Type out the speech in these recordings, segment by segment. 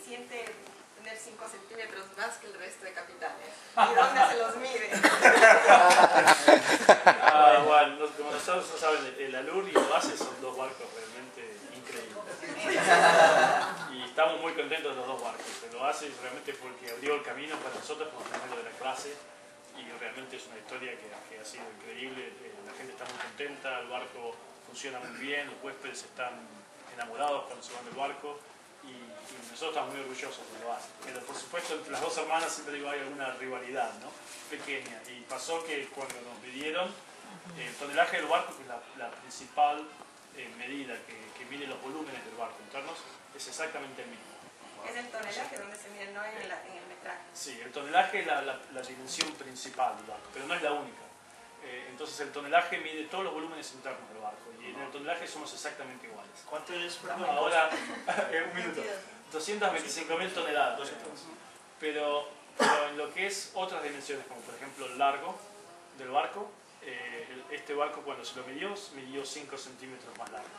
siente tener 5 centímetros más que el resto de capitanes? ¿Y dónde se los mide? Bueno, como nosotros saben, el Allure y el Oasis son dos barcos realmente increíbles. Y estamos muy contentos de los dos barcos. El Oasis realmente fue el que abrió el camino para nosotros como primero de la clase. Y realmente es una historia que ha sido increíble. La gente está muy contenta, el barco funciona muy bien, los huéspedes están enamorados cuando se van del barco. Y nosotros estamos muy orgullosos de lo Oasis. Pero por supuesto entre las dos hermanas siempre digo hay alguna rivalidad, ¿no? Pequeña. Y pasó que cuando nos midieron el tonelaje del barco, que es la principal medida que mide los volúmenes del barco internos, es exactamente el mismo. Es el tonelaje donde se mide, no en el metraje. Sí, el tonelaje es la dimensión principal del barco, pero no es la única. Entonces el tonelaje mide todos los volúmenes internos del barco y en el tonelaje somos exactamente iguales. ¿Cuánto es? Ahora, un minuto, 225.000 toneladas. Pero en lo que es otras dimensiones, como por ejemplo el largo del barco, este barco cuando se lo midió 5 centímetros más largo.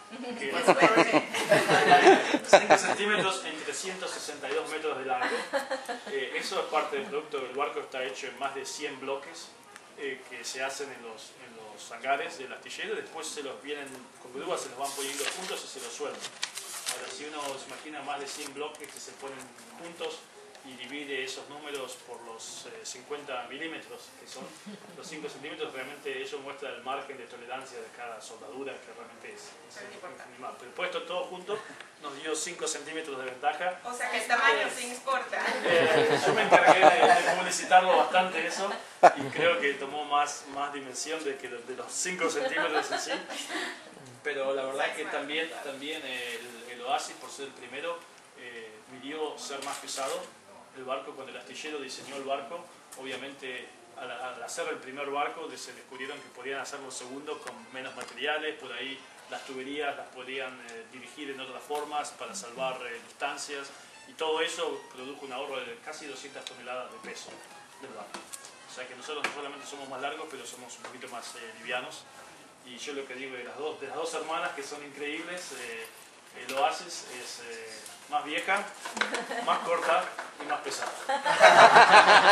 5 centímetros en 362 metros de largo. Eso es parte del producto. El barco está hecho en más de 100 bloques que se hacen en los hangares del astillero. Después se los vienen con grúas, se los van poniendo juntos y se los sueltan. Ahora, si uno se imagina más de 100 bloques que se ponen juntos y divide esos números por los 50 milímetros, que son los 5 centímetros, realmente eso muestra el margen de tolerancia de cada soldadura, que realmente es minimal. Pero puesto todo junto, nos dio 5 centímetros de ventaja. O sea que el tamaño se importa. Yo me encargué de publicitarlo bastante eso, y creo que tomó más dimensión de los 5 centímetros en sí. Pero la verdad es que también el Oasis, por ser el primero, midió ser más pesado. El barco, cuando el astillero diseñó el barco, obviamente al hacer el primer barco se descubrieron que podían hacerlo segundo con menos materiales, por ahí las tuberías las podían dirigir en otras formas para salvar distancias, y todo eso produjo un ahorro de casi 200 toneladas de peso del barco. O sea que nosotros no solamente somos más largos, pero somos un poquito más livianos. Y yo lo que digo de las dos hermanas, que son increíbles, el Oasis es más vieja, más corta y más pesada.